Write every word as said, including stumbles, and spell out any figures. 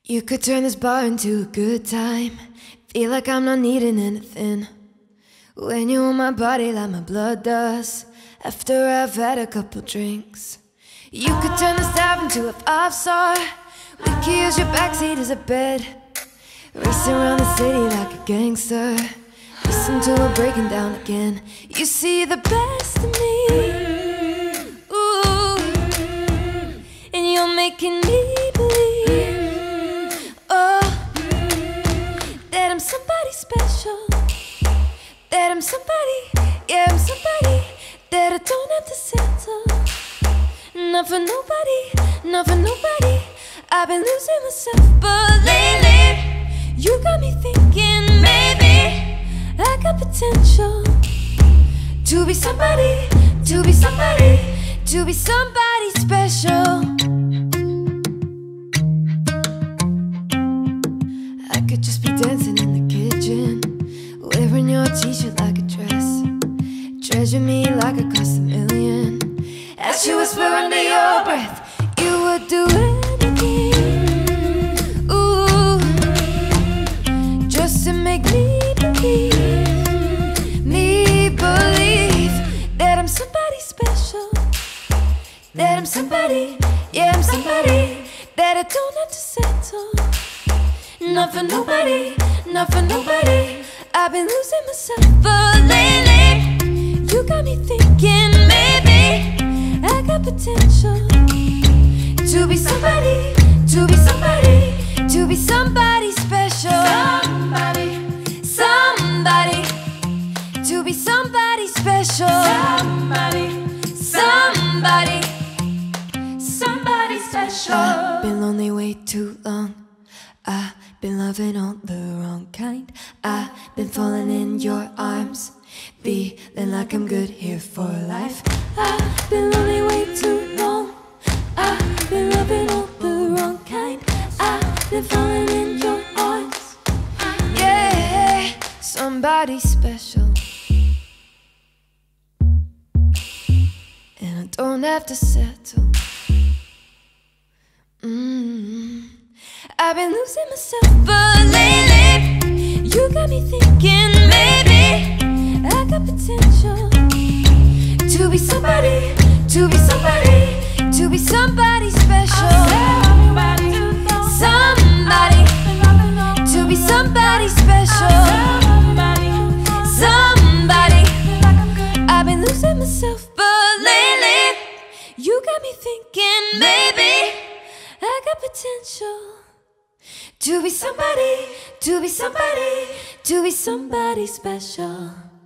You could turn this bar into a good time. Feel like I'm not needing anything when you want my body like my blood does after I've had a couple drinks. You could turn this tap into a five-star. We could use your backseat as a bed, racing around the city like a gangster. Listen to her breaking down again. You see the best in me, ooh, and you're making me believe, oh, that I'm somebody special, that I'm somebody, yeah, I'm somebody that I don't have to settle. Not for nobody, not for nobody. I've been losing myself, but lately you got me thinking maybe I got potential to be somebody, to be somebody, to be somebody special. I could just be dancing in the kitchen, wearing your t-shirt like a dress, treasure me like it cost a million. As you whisper under your breath, you would do anything, ooh, just to make me believe, me believe that I'm somebody special, that I'm somebody, yeah, I'm somebody that I don't have to settle. Not for nobody, not for nobody. I've been losing myself, but lately you got me thinking maybe I got potential to be somebody, to be somebody, to be somebody special. Somebody, somebody, to be somebody special. Somebody, somebody, somebody special. I've been lonely way too long. I've been loving all the wrong kind. I've been falling in your arms, feeling like I'm good here for life. I've been lonely way too long. I've been loving all the wrong kind. I've been falling in your arms, yeah, somebody special. And I don't have to settle. mm-hmm. I've been losing myself, but lately you got me thinking maybe I got potential to be somebody, to be somebody, to be somebody special. Somebody, somebody, to be somebody special. Somebody, I've been losing myself, but lately you got me thinking maybe I got potential to be somebody, to be somebody, to be somebody special.